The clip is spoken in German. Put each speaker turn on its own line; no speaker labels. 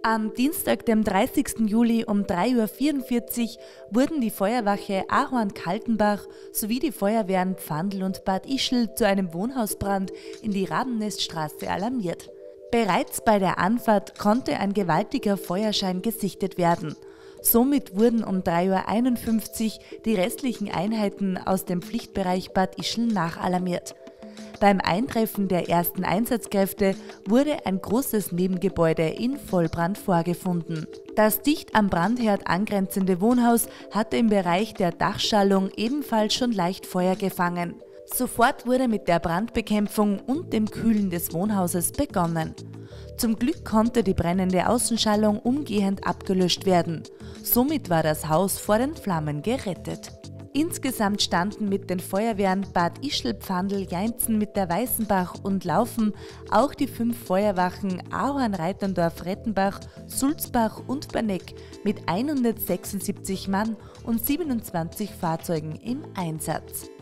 Am Dienstag, dem 30. Juli um 3:44 Uhr wurden die Feuerwache Ahorn-Kaltenbach sowie die Feuerwehren Pfandl und Bad Ischl zu einem Wohnhausbrand in die Rabenneststraße alarmiert. Bereits bei der Anfahrt konnte ein gewaltiger Feuerschein gesichtet werden. Somit wurden um 3:51 Uhr die restlichen Einheiten aus dem Pflichtbereich Bad Ischl nachalarmiert. Beim Eintreffen der ersten Einsatzkräfte wurde ein großes Nebengebäude in Vollbrand vorgefunden. Das dicht am Brandherd angrenzende Wohnhaus hatte im Bereich der Dachschallung ebenfalls schon leicht Feuer gefangen. Sofort wurde mit der Brandbekämpfung und dem Kühlen des Wohnhauses begonnen. Zum Glück konnte die brennende Außenschallung umgehend abgelöscht werden. Somit war das Haus vor den Flammen gerettet. Insgesamt standen mit den Feuerwehren Bad Ischl, Pfandl, Jainzen mit der Weißenbach und Laufen auch die 5 Feuerwachen Ahorn, Reiterndorf, Rettenbach, Sulzbach und Berneck mit 176 Mann und 27 Fahrzeugen im Einsatz.